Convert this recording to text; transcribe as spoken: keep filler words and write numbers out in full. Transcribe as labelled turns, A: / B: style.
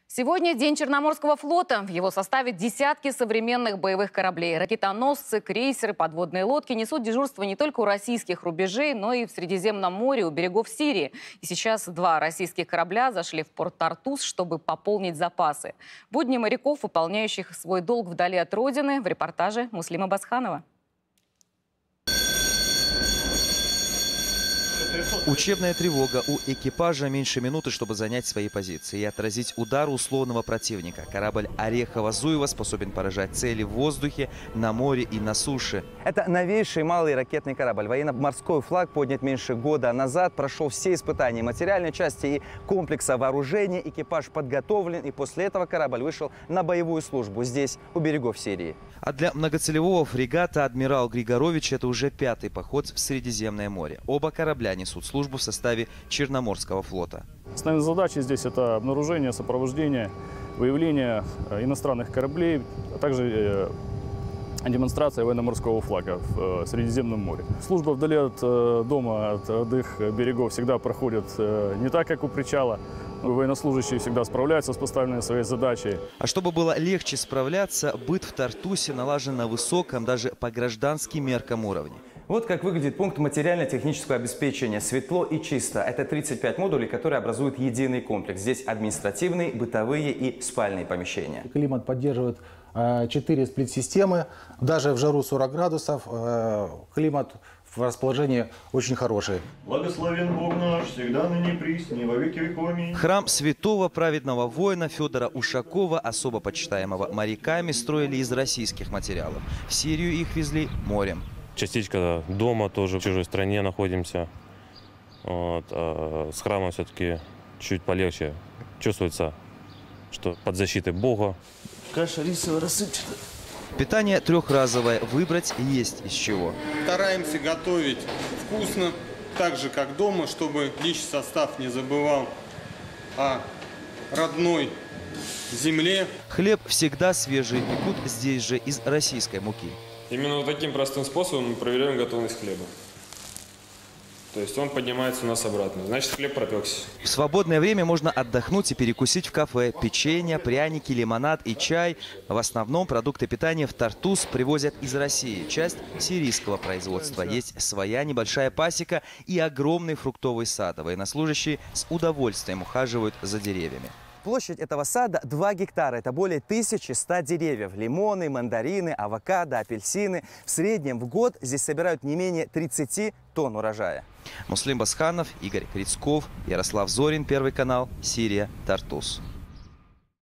A: Сегодня День Черноморского флота. В его составе десятки современных боевых кораблей. Ракетоносцы, крейсеры, подводные лодки несут дежурство не только у российских рубежей, но и в Средиземном море у берегов Сирии. И сейчас два российских корабля зашли в порт Тартус, чтобы пополнить запасы. Будни моряков, выполняющих свой долг вдали от родины, в репортаже Муслима Басханова.
B: Учебная тревога. У экипажа меньше минуты, чтобы занять свои позиции и отразить удар условного противника. Корабль Орехово-Зуево способен поражать цели в воздухе, на море и на суше.
C: Это новейший малый ракетный корабль. Военно-морской флаг поднят меньше года назад. Прошел все испытания материальной части и комплекса вооружения. Экипаж подготовлен, и после этого корабль вышел на боевую службу здесь, у берегов Сирии.
B: А для многоцелевого фрегата «Адмирал Григорович» это уже пятый поход в Средиземное море. Оба корабля несут службу в составе Черноморского флота.
D: Основная задача здесь – это обнаружение, сопровождение, выявление иностранных кораблей, а также демонстрация военно-морского флага в Средиземном море. Служба вдали от дома, от их берегов всегда проходит не так, как у причала. Военнослужащие всегда справляются с поставленной своей задачей.
B: А чтобы было легче справляться, быт в Тартусе налажен на высоком, даже по гражданским меркам уровне.
C: Вот как выглядит пункт материально-технического обеспечения. Светло и чисто. Это тридцать пять модулей, которые образуют единый комплекс. Здесь административные, бытовые и спальные помещения.
E: Климат поддерживает четыре сплит-системы. Даже в жару сорок градусов климат в расположении очень хороший.
F: Благословен Бог наш, всегда ныне присно, во веки веков. Аминь.
B: Храм святого праведного воина Федора Ушакова, особо почитаемого моряками, строили из российских материалов. В Сирию их везли морем.
G: Частичка дома тоже в чужой стране находимся. Вот, а с храмом все-таки чуть полегче. Чувствуется, что под защитой Бога.
H: Каша рисовая рассыпчатая.
B: Питание трехразовое. Выбрать есть из чего.
I: Стараемся готовить вкусно, так же как дома, чтобы личный состав не забывал о родной земле.
B: Хлеб всегда свежий, пекут здесь же из российской муки.
J: Именно вот таким простым способом мы проверяем готовность хлеба. То есть он поднимается у нас обратно. Значит, хлеб пропекся.
B: В свободное время можно отдохнуть и перекусить в кафе. Печенье, пряники, лимонад и чай. В основном продукты питания в Тартус привозят из России. Часть сирийского производства. Есть своя небольшая пасека и огромный фруктовый сад. Военнослужащие с удовольствием ухаживают за деревьями.
C: Площадь этого сада два гектара. Это более тысячи ста деревьев. Лимоны, мандарины, авокадо, апельсины. В среднем в год здесь собирают не менее тридцати тонн урожая.
B: Муслим Басханов, Игорь Крицков, Ярослав Зорин, Первый канал, Сирия, Тартус.